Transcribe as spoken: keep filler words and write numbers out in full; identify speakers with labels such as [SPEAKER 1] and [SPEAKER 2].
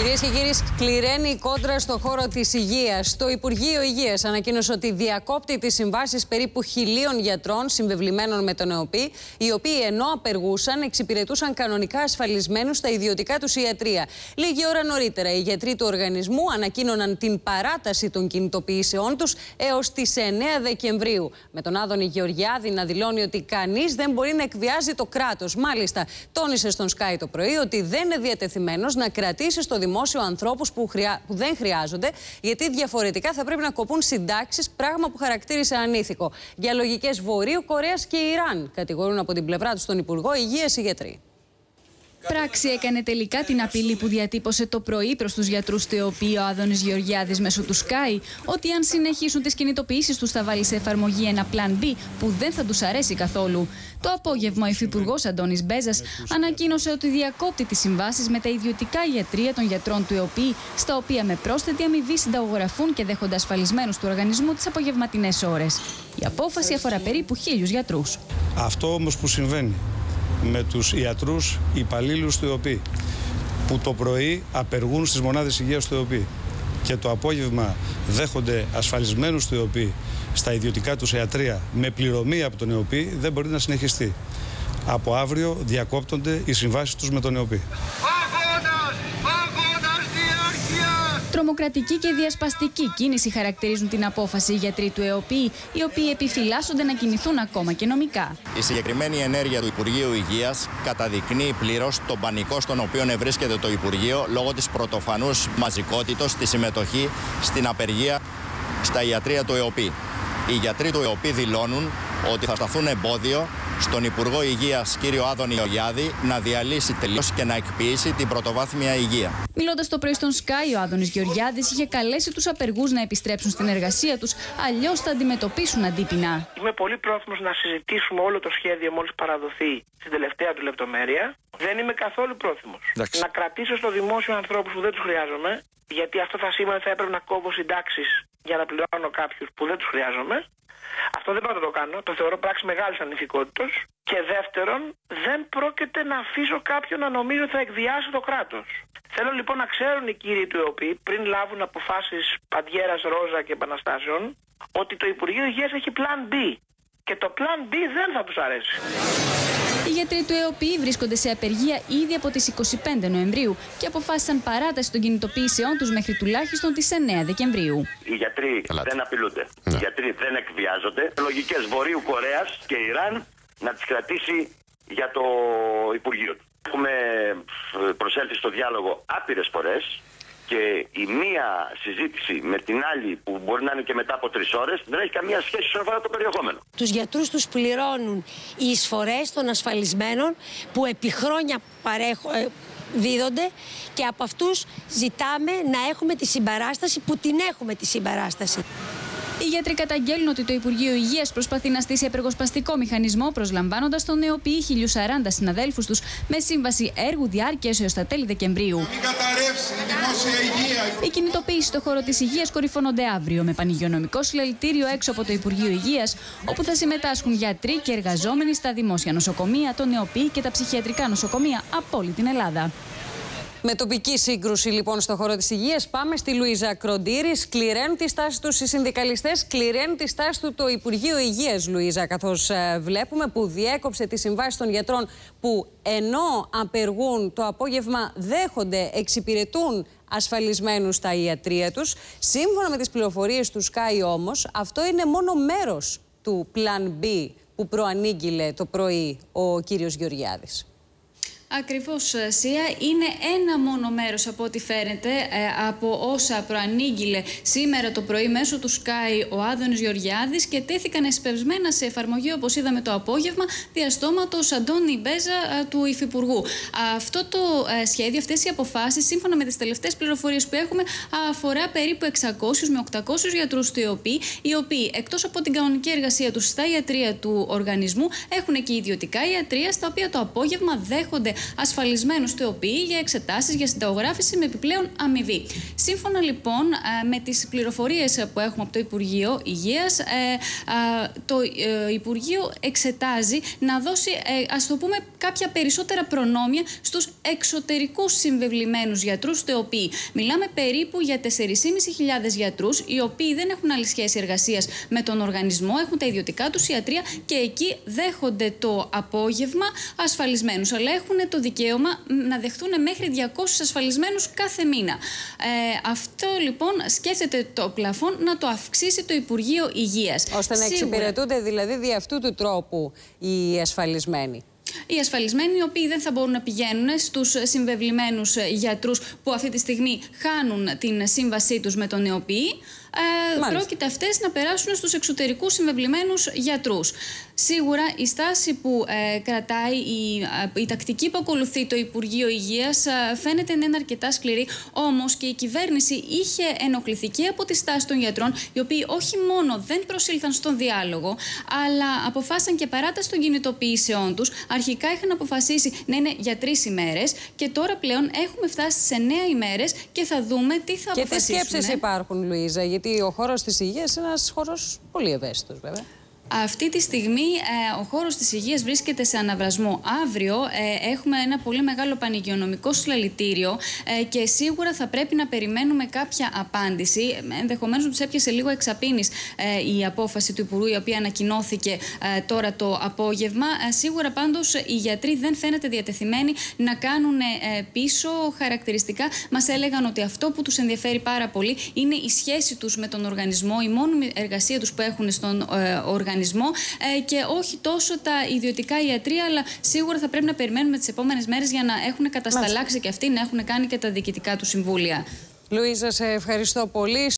[SPEAKER 1] Κυρίες και κύριοι, σκληραίνει η κόντρα στο χώρο της υγείας. Το Υπουργείο Υγείας ανακοίνωσε ότι διακόπτει τις συμβάσεις περίπου χιλίων γιατρών συμβεβλημένων με τον ΕΟΠΗ, οι οποίοι ενώ απεργούσαν, εξυπηρετούσαν κανονικά ασφαλισμένους στα ιδιωτικά τους ιατρεία. Λίγη ώρα νωρίτερα, οι γιατροί του οργανισμού ανακοίνωναν την παράταση των κινητοποιήσεών τους έως τις εννέα Δεκεμβρίου. Με τον Άδωνη Γεωργιάδη να δηλώνει ότι κανείς δεν μπορεί να εκβιάζει το κράτος. Μάλιστα, τόνισε στον Sky το πρωί ότι δεν είναι διατεθειμένος να κρατήσει στο δημόσιο ανθρώπους που, χρειά... που δεν χρειάζονται, γιατί διαφορετικά θα πρέπει να κοπούν συντάξεις, πράγμα που χαρακτήρισε ανήθικο. Για λογικές Βορείου Κορέας και Ιράν, κατηγορούν από την πλευρά τους τον Υπουργό Υγείας οι γιατροί.
[SPEAKER 2] Πράξη έκανε τελικά την απειλή που διατύπωσε το πρωί προς τους γιατρούς του ΕΟΠΗ ο Άδωνης Γεωργιάδης μέσω του Sky, ότι αν συνεχίσουν τις κινητοποιήσεις τους θα βάλει σε εφαρμογή ένα πλάν B που δεν θα τους αρέσει καθόλου. Το απόγευμα ο Υφυπουργός Αντώνης Μπέζας ανακοίνωσε ότι διακόπτει τις συμβάσεις με τα ιδιωτικά ιατρεία των γιατρών του ΕΟΠΗ, στα οποία με πρόσθετη αμοιβή συνταγογραφούν και δέχονται ασφαλισμένους του οργανισμού τις απογευματινές ώρες. Η απόφαση αφορά περίπου χίλιους γιατρούς.
[SPEAKER 3] Αυτό όμως που συμβαίνει με τους ιατρούς υπαλλήλους του ΕΟΠΗ, που το πρωί απεργούν στις μονάδες υγείας του ΕΟΠΗ και το απόγευμα δέχονται ασφαλισμένους του ΕΟΠΗ στα ιδιωτικά τους ιατρεία με πληρωμή από τον ΕΟΠΗ, δεν μπορεί να συνεχιστεί. Από αύριο διακόπτονται οι συμβάσεις τους με τον ΕΟΠΗ.
[SPEAKER 2] Τρομοκρατική και διασπαστική κίνηση χαρακτηρίζουν την απόφαση οι γιατροί του ΕΟΠΗ, οι οποίοι επιφυλάσσονται να κινηθούν ακόμα και νομικά.
[SPEAKER 4] Η συγκεκριμένη ενέργεια του Υπουργείου Υγείας καταδεικνύει πλήρως τον πανικό στον οποίο ευρίσκεται το Υπουργείο λόγω της πρωτοφανούς μαζικότητος στη συμμετοχή στην απεργία στα ιατρεία του ΕΟΠΗ. Οι γιατροί του ΕΟΠΗ δηλώνουν ότι θα σταθούν εμπόδιο στον Υπουργό Υγείας κύριο Άδωνη Γεωργιάδη να διαλύσει τελείως και να εκποιήσει την πρωτοβάθμια υγεία.
[SPEAKER 2] Μιλώντας το πρωί στον Sky, ο Άδωνης Γεωργιάδης είχε καλέσει τους απεργούς να επιστρέψουν στην εργασία τους, αλλιώς θα αντιμετωπίσουν αντίπεινα.
[SPEAKER 5] Είμαι πολύ πρόθυμος να συζητήσουμε όλο το σχέδιο μόλις παραδοθεί στην τελευταία του λεπτομέρεια. Δεν είμαι καθόλου πρόθυμος Εντάξει. να κρατήσω στο δημόσιο ανθρώπους που δεν τους χρειάζομαι, γιατί αυτό θα σήμαινε ότι θα έπρεπε να κόβω συντάξεις για να πληρώνω κάποιους που δεν τους χρειάζομαι. Αυτό δεν πάω να το κάνω. Το θεωρώ πράξη μεγάλης ανηθικότητας. Και δεύτερον, δεν πρόκειται να αφήσω κάποιον να νομίζει ότι θα εκβιάσει το κράτος. Θέλω λοιπόν να ξέρουν οι κύριοι του ΕΟΠΗ, πριν λάβουν αποφάσεις παντιέρας, ρόζα και επαναστάσεων, ότι το Υπουργείο Υγείας έχει πλάν B. Και το πλάν B δεν θα τους αρέσει.
[SPEAKER 2] Οι γιατροί του ΕΟΠΗ βρίσκονται σε απεργία ήδη από τις είκοσι πέντε Νοεμβρίου και αποφάσισαν παράταση των κινητοποιήσεών τους μέχρι τουλάχιστον τις εννέα Δεκεμβρίου.
[SPEAKER 6] Οι γιατροί Καλάτε. δεν απειλούνται. Ναι. Οι γιατροί δεν εκβιάζονται. Λογικές Βορείου Κορέας και Ιράν να τις κρατήσει για το Υπουργείο του. Έχουμε προσέλθει στο διάλογο άπειρες φορές. Και η μία συζήτηση με την άλλη, που μπορεί να είναι και μετά από τρεις ώρες, δεν έχει καμία σχέση όσον αφορά το περιεχόμενο.
[SPEAKER 7] Τους γιατρούς τους πληρώνουν οι εισφορές των ασφαλισμένων που επί χρόνια παρέχω, ε, δίδονται, και από αυτούς ζητάμε να έχουμε τη συμπαράσταση που την έχουμε τη συμπαράσταση.
[SPEAKER 2] Οι γιατροί καταγγέλνουν ότι το Υπουργείο Υγείας προσπαθεί να στήσει απεργοσπαστικό μηχανισμό, προσλαμβάνοντας τον ΕΟΠΗ χίλιους σαράντα συναδέλφους τους με σύμβαση έργου διάρκειας έως τα τέλη Δεκεμβρίου.
[SPEAKER 8] Μην καταρρεύσει η δημόσια υγεία.
[SPEAKER 2] Οι κινητοποιήσεις στο χώρο της υγείας κορυφώνονται αύριο με πανηγειονομικό συλλαλητήριο έξω από το Υπουργείο Υγείας, όπου θα συμμετάσχουν γιατροί και εργαζόμενοι στα δημόσια νοσοκομεία, τον ΕΟΠΗ και τα ψυχιατρικά νοσοκομεία από όλη την Ελλάδα.
[SPEAKER 1] Με τοπική σύγκρουση λοιπόν στο χώρο της υγείας, πάμε στη Λουίζα Κροντήρη. Σκληραίνουν τη στάση τους οι συνδικαλιστές, σκληραίνουν τη στάση του το Υπουργείο Υγείας, Λουίζα, καθώς ε, βλέπουμε που διέκοψε τις συμβάσεις των γιατρών που ενώ απεργούν το απόγευμα δέχονται, εξυπηρετούν ασφαλισμένους στα ιατρεία τους. Σύμφωνα με τις πληροφορίες του Sky όμως, αυτό είναι μόνο μέρος του Plan B που προανήγγειλε το πρωί ο κύριος Γεωργιάδης.
[SPEAKER 2] Ακριβώς, Σία. Είναι ένα μόνο μέρος από ό,τι φαίνεται ε, από όσα προανήγγειλε σήμερα το πρωί μέσω του Sky ο Άδωνης Γεωργιάδης και τέθηκαν εσπευσμένα σε εφαρμογή, όπως είδαμε το απόγευμα, διαστόματος Αντώνη Μπέζα ε, του Υφυπουργού. Αυτό το ε, σχέδιο, αυτές οι αποφάσεις, σύμφωνα με τις τελευταίες πληροφορίες που έχουμε, αφορά περίπου εξακόσιους με οκτακόσιους γιατρούς του ΕΟΠΗ, οι οποίοι εκτός από την κανονική εργασία τους στα ιατρεία του οργανισμού, έχουν και ιδιωτικά ιατρεία, στα οποία το απόγευμα δέχονται ασφαλισμένους του ΕΟΠΗ για εξετάσεις για συνταγογράφηση με επιπλέον αμοιβή. Σύμφωνα λοιπόν με τις πληροφορίες που έχουμε από το Υπουργείο Υγείας, το Υπουργείο εξετάζει να δώσει, ας το πούμε, κάποια περισσότερα προνόμια στους εξωτερικούς συμβεβλημένους γιατρούς του ΕΟΠΗ. Μιλάμε περίπου για τέσσερις χιλιάδες πεντακόσιους γιατρούς, οι οποίοι δεν έχουν άλλη σχέση εργασίας με τον οργανισμό, έχουν τα ιδιωτικά τους ιατρία και εκεί δέχονται το απόγευμα ασφαλισμένους, αλλά έχουν το δικαίωμα να δεχθούν μέχρι διακόσιους ασφαλισμένους κάθε μήνα. Ε, αυτό λοιπόν σκέφτεται το πλαφόν να το αυξήσει το Υπουργείο Υγείας.
[SPEAKER 1] Ώστε να Σίγουρα. εξυπηρετούνται δηλαδή δι' αυτού του τρόπου οι ασφαλισμένοι.
[SPEAKER 2] Οι ασφαλισμένοι, οι οποίοι δεν θα μπορούν να πηγαίνουν στους συμβεβλημένους γιατρούς που αυτή τη στιγμή χάνουν την σύμβασή τους με τον ΕΟΠΗ, ε, πρόκειται αυτές να περάσουν στους εξωτερικούς συμβεβλημένους γιατρούς. Σίγουρα η στάση που ε, κρατάει, η, η τακτική που ακολουθεί το Υπουργείο Υγείας ε, φαίνεται να είναι αρκετά σκληρή, όμως και η κυβέρνηση είχε ενοχληθεί και από τη στάση των γιατρών, οι οποίοι όχι μόνο δεν προσήλθαν στον διάλογο, αλλά αποφάσισαν και παράταση των κινητοποιήσεών τους. Αρχικά είχαν αποφασίσει να είναι για τρεις ημέρες και τώρα πλέον έχουμε φτάσει σε εννέα ημέρες και θα δούμε τι θα
[SPEAKER 1] και
[SPEAKER 2] αποφασίσουν.
[SPEAKER 1] Και τι σκέψεις υπάρχουν, Λουίζα, γιατί ο χώρος της υγείας είναι ένας χώρος πολύ ευαίσθητος, βέβαια.
[SPEAKER 2] Αυτή τη στιγμή ε, ο χώρος της υγείας βρίσκεται σε αναβρασμό. Αύριο ε, έχουμε ένα πολύ μεγάλο πανηγειονομικό συλλαλητήριο ε, και σίγουρα θα πρέπει να περιμένουμε κάποια απάντηση. Ενδεχομένως τους έπιασε λίγο εξαπίνης ε, η απόφαση του Υπουργού, η οποία ανακοινώθηκε ε, τώρα το απόγευμα. Ε, σίγουρα πάντως οι γιατροί δεν φαίνεται διατεθειμένοι να κάνουν ε, πίσω χαρακτηριστικά. Μας έλεγαν ότι αυτό που τους ενδιαφέρει πάρα πολύ είναι η σχέση τους με τον οργανισμό, η μόνιμη εργασία τους που έχουν στον ε, οργανισμό. Και όχι τόσο τα ιδιωτικά ιατρία, αλλά σίγουρα θα πρέπει να περιμένουμε τις επόμενες μέρες για να έχουν κατασταλάξει και αυτοί, να έχουν κάνει και τα διοικητικά του συμβούλια.
[SPEAKER 1] Λουίζα, σε ευχαριστώ πολύ.